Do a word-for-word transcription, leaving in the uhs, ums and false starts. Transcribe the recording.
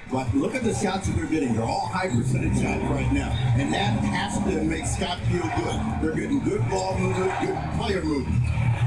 But look at the shots that they're getting. They're all high percentage shots right now. And that has to make Scott feel good. They're getting good ball movement, good player movement.